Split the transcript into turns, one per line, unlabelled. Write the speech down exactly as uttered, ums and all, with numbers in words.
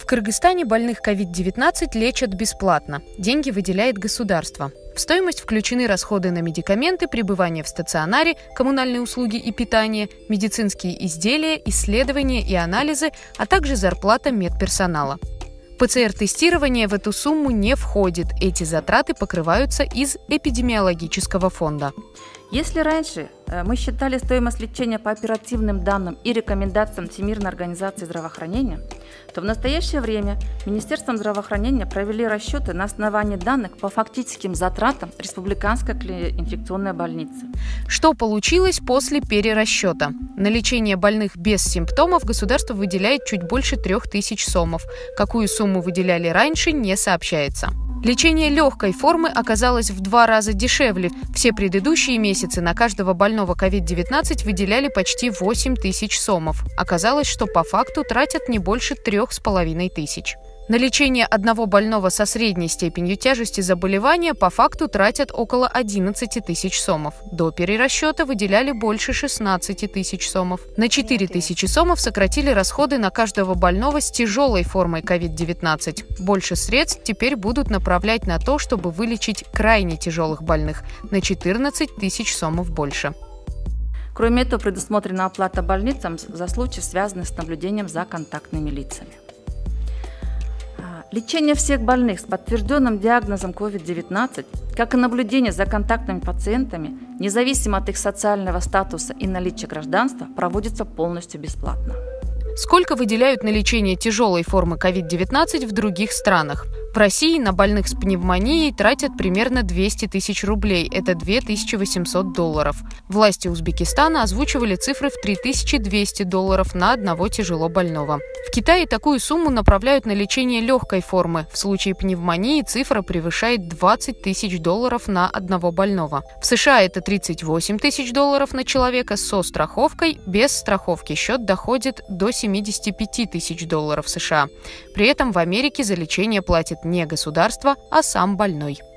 В Кыргызстане больных ковид девятнадцать лечат бесплатно. Деньги выделяет государство. В стоимость включены расходы на медикаменты, пребывание в стационаре, коммунальные услуги и питание, медицинские изделия, исследования и анализы, а также зарплата медперсонала. ПЦР-тестирование в эту сумму не входит. Эти затраты покрываются из эпидемиологического фонда.
Если раньше мы считали стоимость лечения по оперативным данным и рекомендациям Всемирной организации здравоохранения, то в настоящее время Министерством здравоохранения провели расчеты на основании данных по фактическим затратам Республиканской инфекционной больницы.
Что получилось после перерасчета? На лечение больных без симптомов государство выделяет чуть больше трех тысяч сомов. Какую сумму выделяли раньше, не сообщается. Лечение легкой формы оказалось в два раза дешевле. Все предыдущие месяцы на каждого больного ковид девятнадцать выделяли почти восемь тысяч сомов. Оказалось, что по факту тратят не больше трех с половиной тысяч. На лечение одного больного со средней степенью тяжести заболевания по факту тратят около одиннадцати тысяч сомов. До перерасчета выделяли больше шестнадцати тысяч сомов. На четыре тысячи сомов сократили расходы на каждого больного с тяжелой формой ковид девятнадцать. Больше средств теперь будут направлять на то, чтобы вылечить крайне тяжелых больных. На четырнадцать тысяч сомов больше.
Кроме этого, предусмотрена оплата больницам за случаи, связанные с наблюдением за контактными лицами. Лечение всех больных с подтвержденным диагнозом ковид девятнадцать, как и наблюдение за контактными пациентами, независимо от их социального статуса и наличия гражданства, проводится полностью бесплатно.
Сколько выделяют на лечение тяжелой формы ковид девятнадцать в других странах? В России на больных с пневмонией тратят примерно двести тысяч рублей, это две тысячи восемьсот долларов. Власти Узбекистана озвучивали цифры в три тысячи двести долларов на одного тяжело больного. В Китае такую сумму направляют на лечение легкой формы. В случае пневмонии цифра превышает двадцать тысяч долларов на одного больного. В США это тридцать восемь тысяч долларов на человека со страховкой. Без страховки счет доходит до семидесяти пяти тысяч долларов США. При этом в Америке за лечение платит не государство, а сам больной.